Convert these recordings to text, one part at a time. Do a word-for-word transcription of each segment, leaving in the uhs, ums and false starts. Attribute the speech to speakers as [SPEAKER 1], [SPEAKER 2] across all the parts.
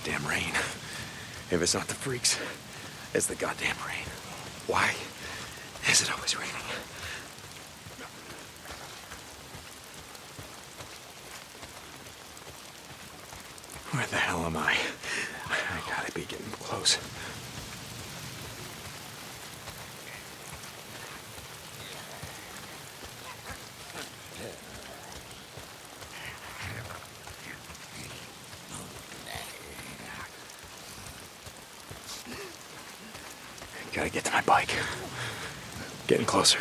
[SPEAKER 1] goddamn rain. If it's not the freaks, it's the goddamn rain. Why is it always raining? Where the hell am I? I gotta be getting close. Gotta get to my bike. Getting closer.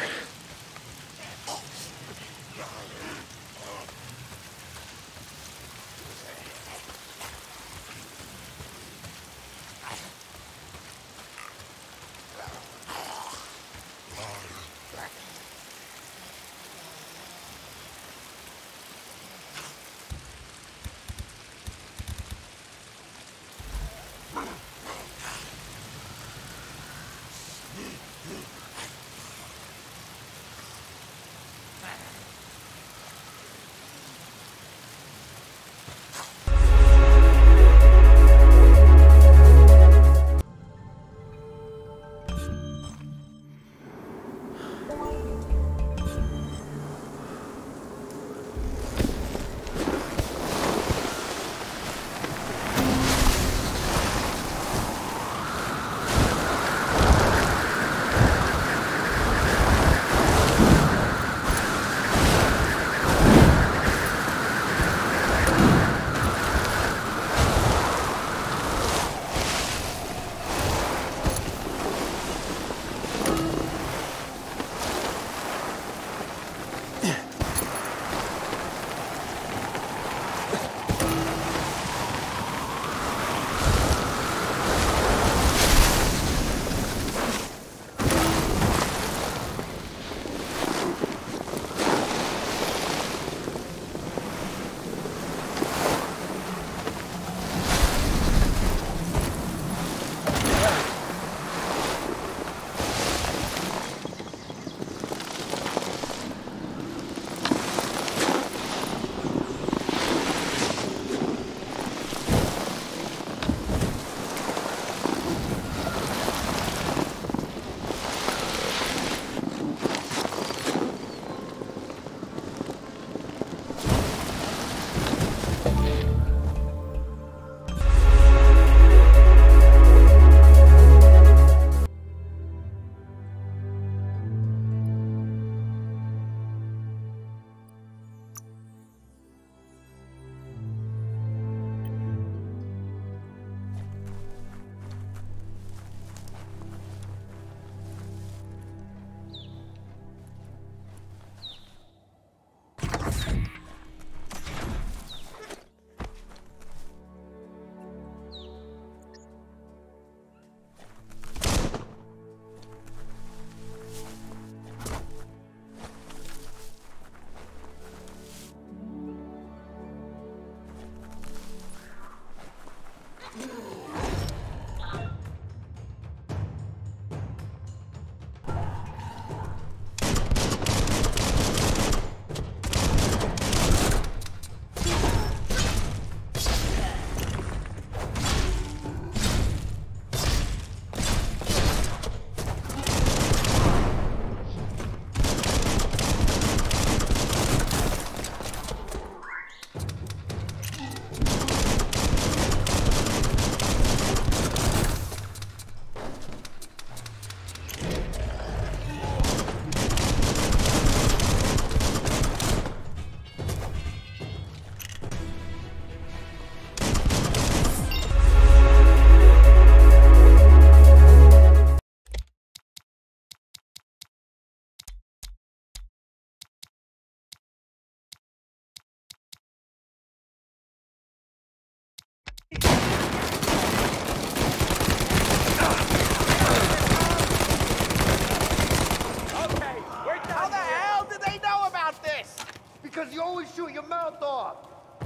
[SPEAKER 2] Because you always shoot your mouth off.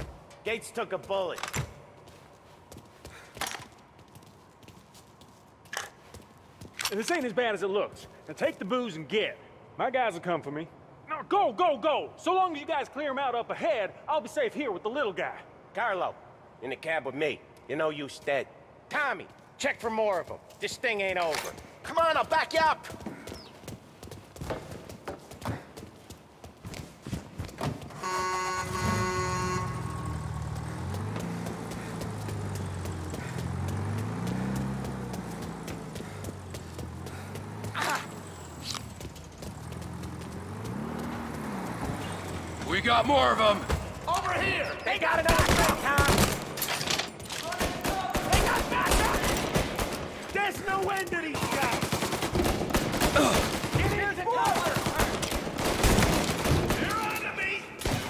[SPEAKER 3] Gates took a bullet.
[SPEAKER 4] This ain't as bad as it looks. Now take the booze and get. My guys will come for me. Now go, go, go! So long as you guys clear him out up ahead, I'll be safe here with the little guy.
[SPEAKER 3] Carlo, in the cab with me. You know you's dead. Tommy, check for more of them. This thing ain't over. Come on, I'll back you up!
[SPEAKER 5] We got more of them!
[SPEAKER 3] Over here! They got another truck, Tom! They got backup! There's no end to these guys! Get here to cover! They're on to me!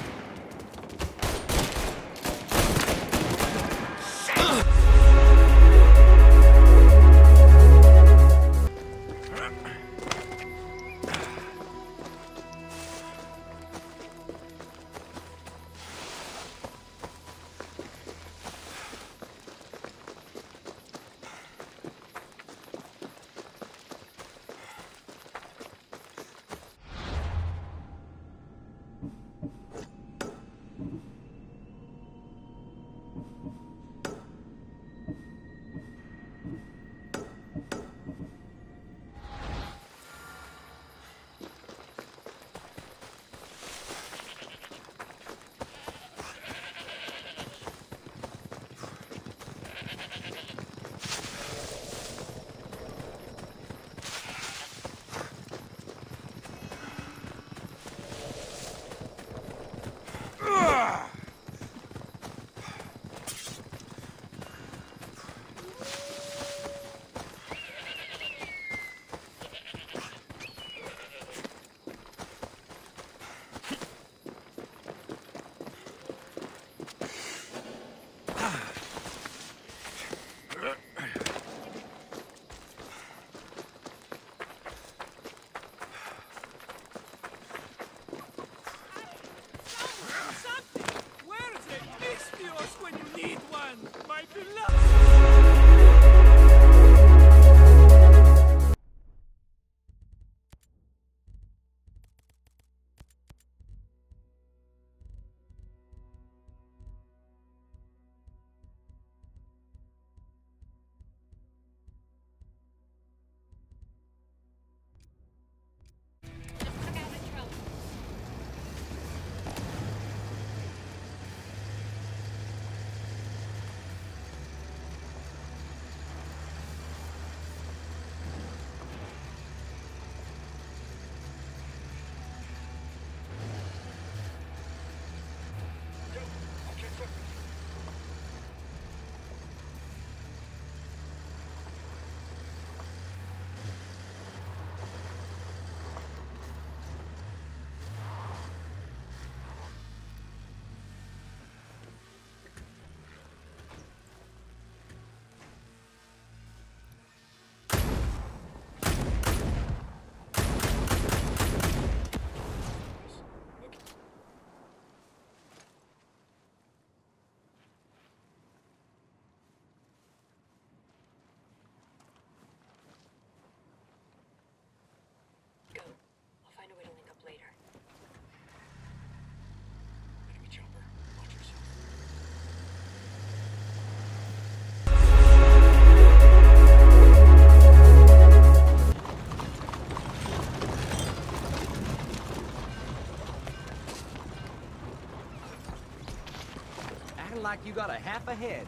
[SPEAKER 6] Like you got a half a head.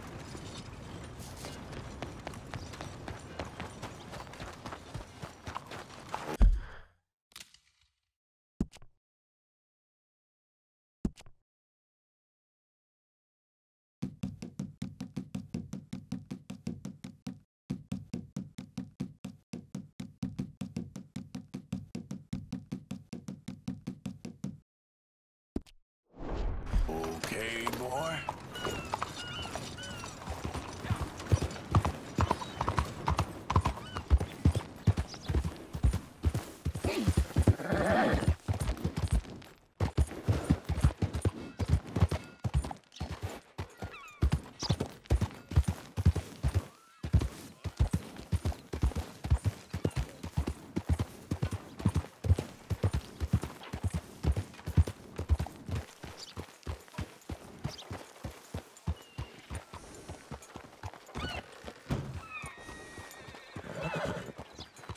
[SPEAKER 5] Okay, boy.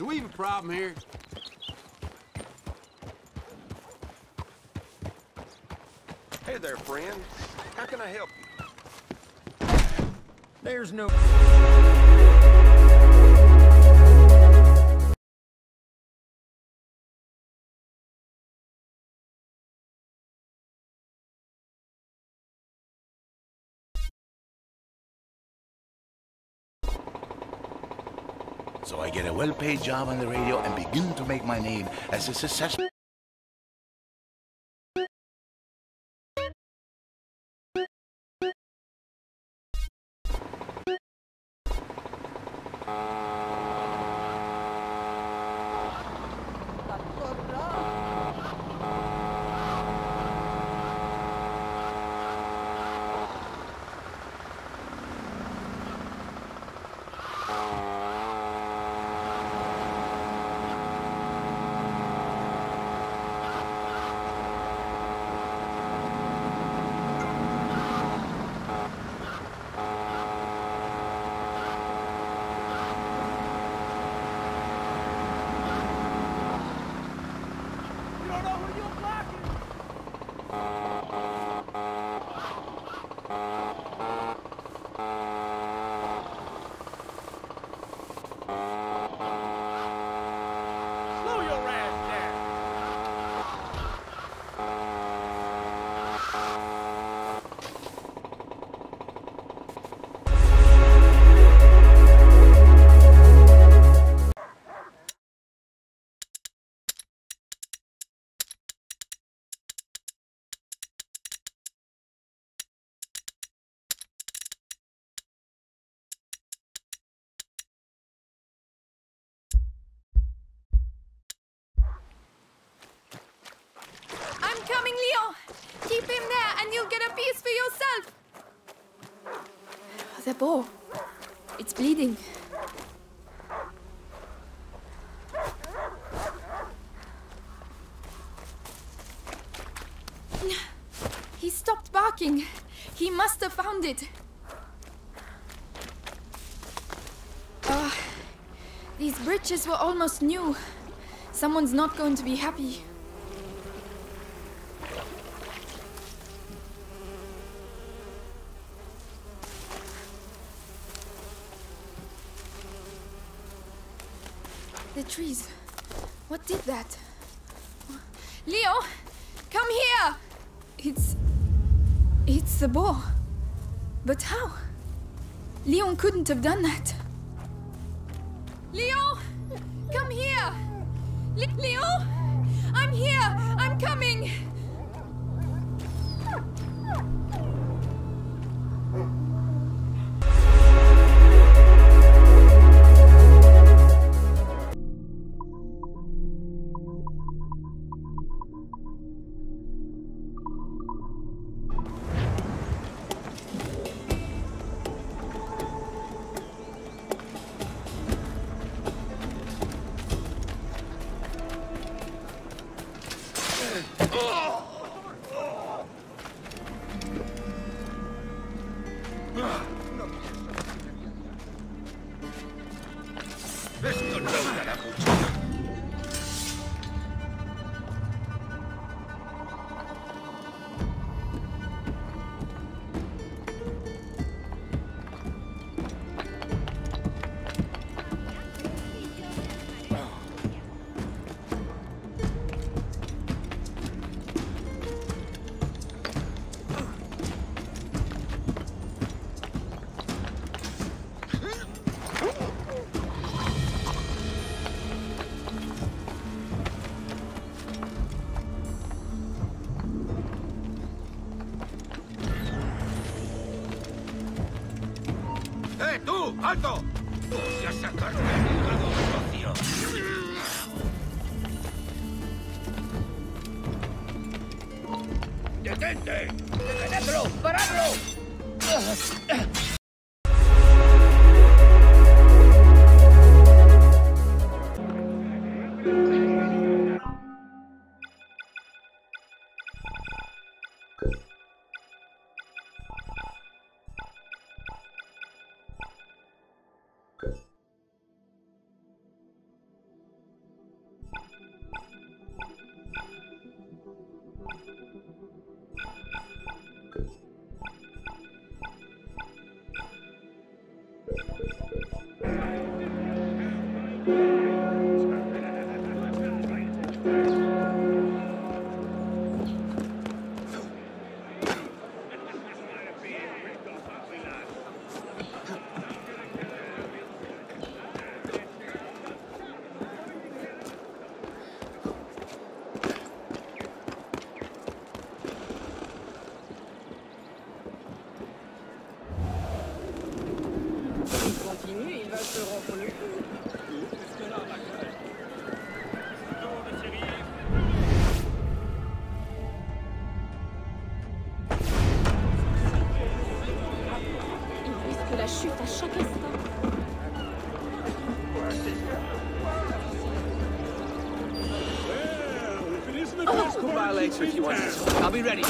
[SPEAKER 5] Do we have a problem here?
[SPEAKER 1] Hey there, friend. How can I help you?
[SPEAKER 2] There's no...
[SPEAKER 6] So I get a well-paid job on the radio and begin to make my name as a successful...
[SPEAKER 7] I'm coming, Leon! Keep him there and you'll get a piece for yourself! The bow. It's bleeding. He stopped barking. He must have found it. Oh, these bridges were almost new. Someone's not going to be happy. The trees. What did that? Leo, come here! It's... It's the boar. But how? Leon couldn't have done that. Leo! Come here! Le Leo! I'm here! I'm coming!
[SPEAKER 1] Esto no dará mucho. ¡Eh, tú! ¡Alto! ¡Voy a sacarte el hígado, socio! ¡Detente! ¡Detenedlo! ¡Paradlo!
[SPEAKER 7] La chute à chaque instant.
[SPEAKER 8] Come by later if you want to. I'll be ready.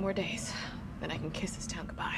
[SPEAKER 9] more days. Then I can kiss this town goodbye.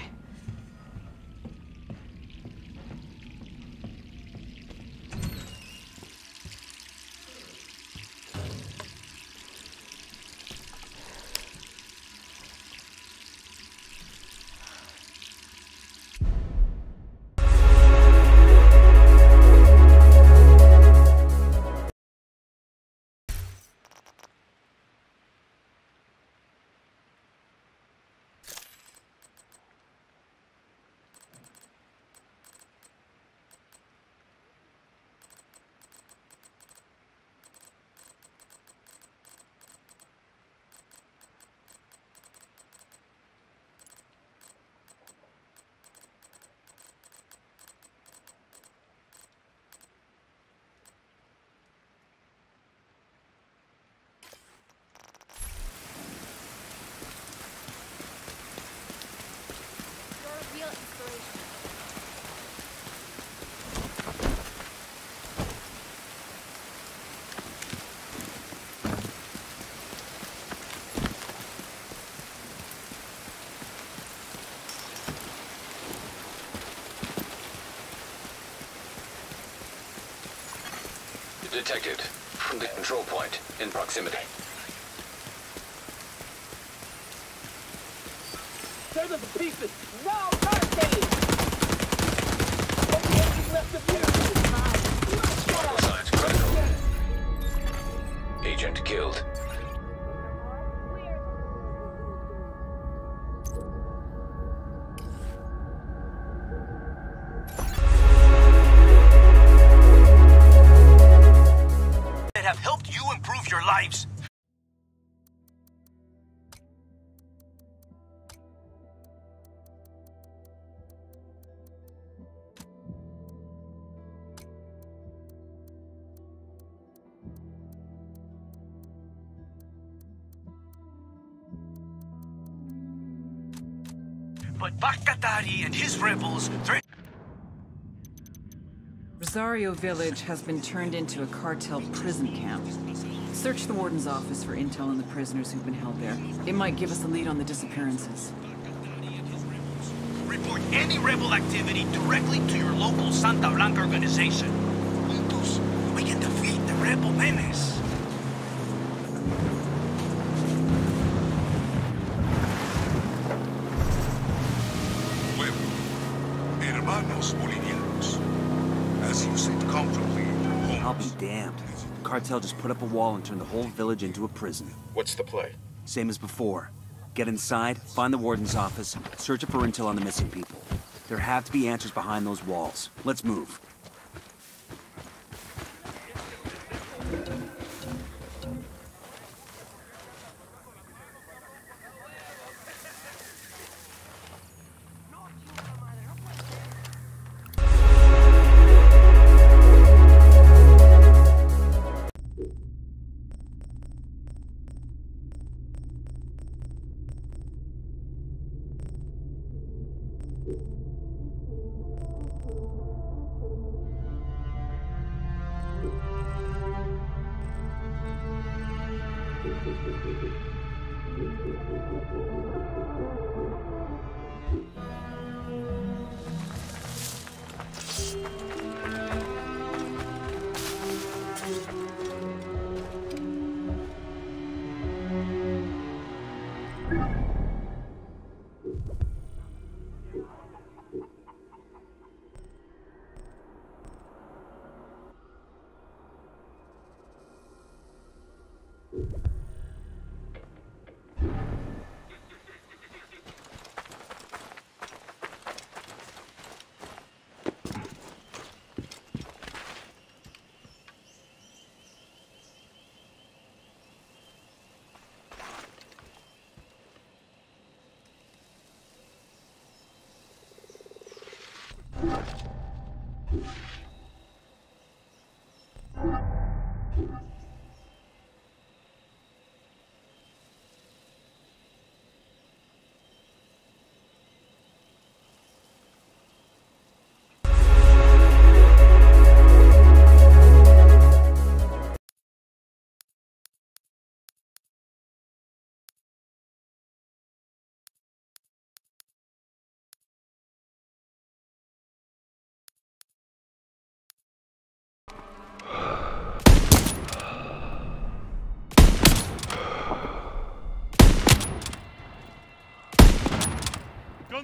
[SPEAKER 10] Detected from the control point in proximity.
[SPEAKER 8] Tear them to pieces! No mercy! Left of you!
[SPEAKER 10] Vital signs critical. Agent killed.
[SPEAKER 11] Have helped you improve your lives. But Bakatari and his rebels threaten.
[SPEAKER 12] Rosario Village has been turned into a cartel prison camp. Search the warden's office for intel on the prisoners who've been held there. It might give us a lead on the disappearances.
[SPEAKER 11] Report any rebel activity directly to your local Santa Blanca organization. Juntos, we can defeat the rebel menace.
[SPEAKER 13] Hermanos Bolivianos, as you sit comfortably in your homes.
[SPEAKER 14] I'll be damned. The cartel just put up a wall and turned the whole village into a prison.
[SPEAKER 1] What's the play?
[SPEAKER 14] Same as before. Get inside, find the warden's office, search it for intel on the missing people. There have to be answers behind those walls. Let's move.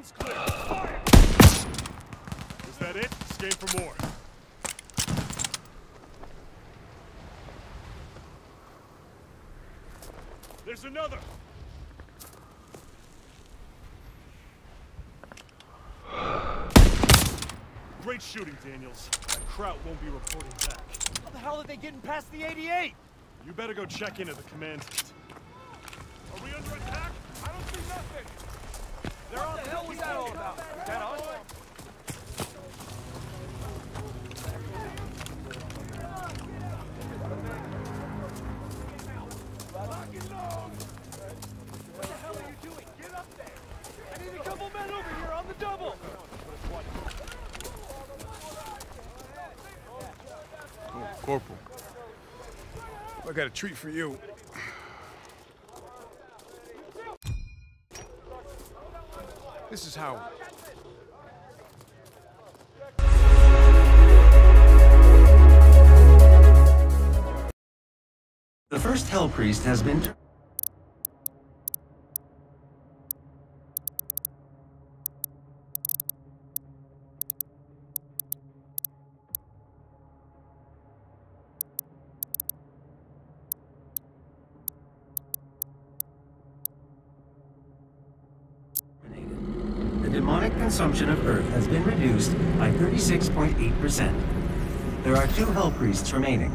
[SPEAKER 4] One's clear. Fire! Is that it? Escape for more. There's another! Great shooting, Daniels. That Kraut won't be reporting back.
[SPEAKER 3] How the hell are they getting past the eighty-eight?
[SPEAKER 4] You better go check in at the command tent. Are we under attack? I don't see nothing! They're on
[SPEAKER 3] What the hell was that all about? Is that us? What the hell are you doing? Get up there! I need a couple men over here on the double!
[SPEAKER 1] Oh, Corporal. I got a treat for you. This is how...
[SPEAKER 15] The first Hell Priest has been... The demonic consumption of Earth has been reduced by thirty-six point eight percent. There are two Hell Priests remaining.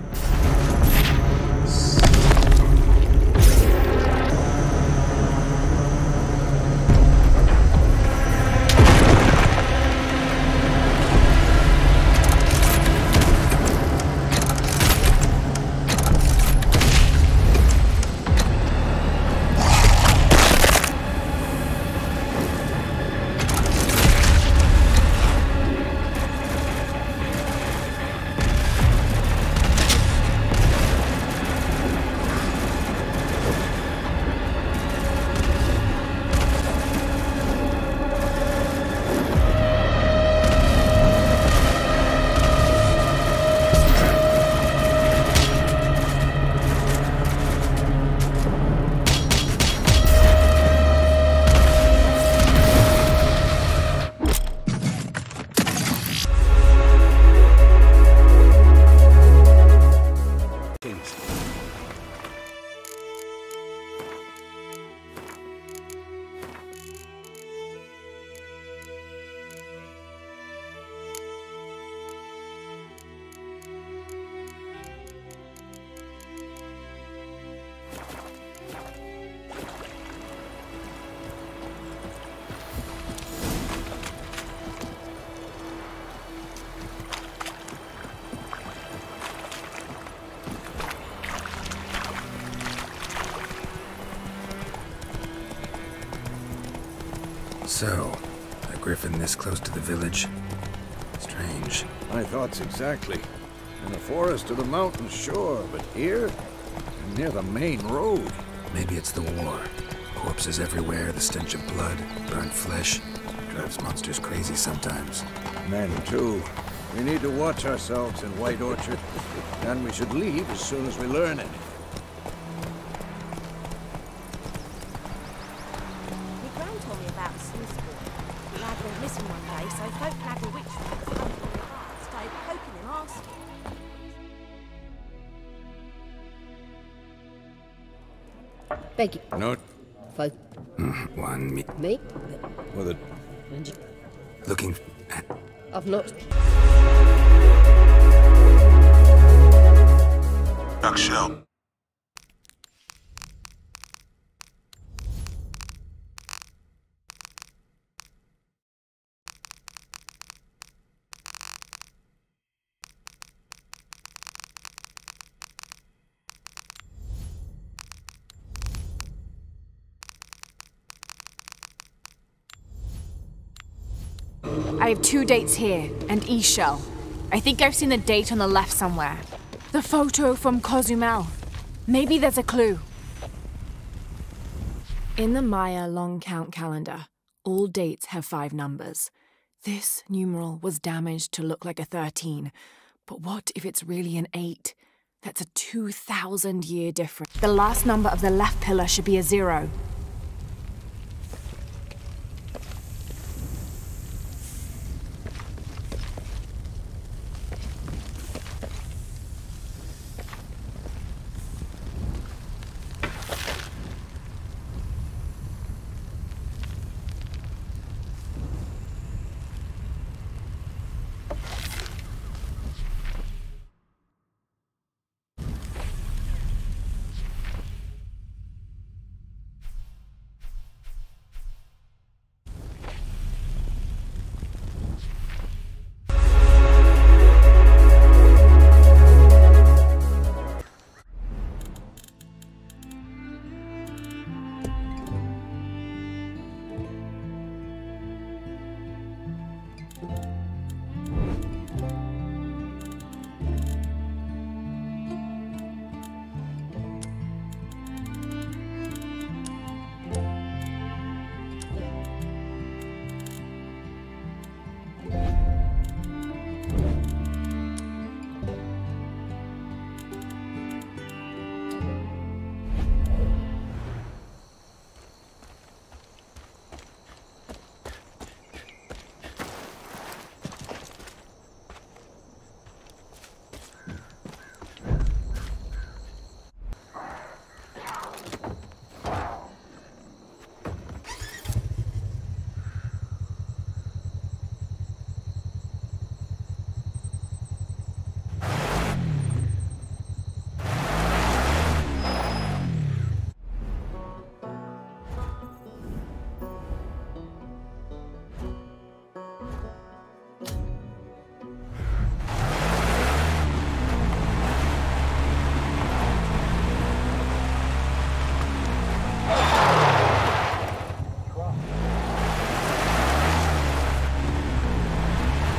[SPEAKER 1] So, a griffin this close to the village? Strange.
[SPEAKER 16] My thoughts exactly. In the forest or the mountains, sure, but here? Near the main road.
[SPEAKER 1] Maybe it's the war. Corpses everywhere, the stench of blood, burnt flesh. Drives monsters crazy sometimes.
[SPEAKER 16] Men, too. We need to watch ourselves in White Orchard. And we should leave as soon as we learn anything.
[SPEAKER 17] Beg you.
[SPEAKER 1] Note.
[SPEAKER 17] Five.
[SPEAKER 1] Mm, one me.
[SPEAKER 17] Me?
[SPEAKER 1] With a... Looking at...
[SPEAKER 17] I've not...
[SPEAKER 13] Duck shell.
[SPEAKER 18] I have two dates here, and E-shell. I think I've seen the date on the left somewhere. The photo from Cozumel. Maybe there's a clue. In the Maya long count calendar, all dates have five numbers. This numeral was damaged to look like a thirteen. But what if it's really an eight? That's a two thousand year difference. The last number of the left pillar should be a zero.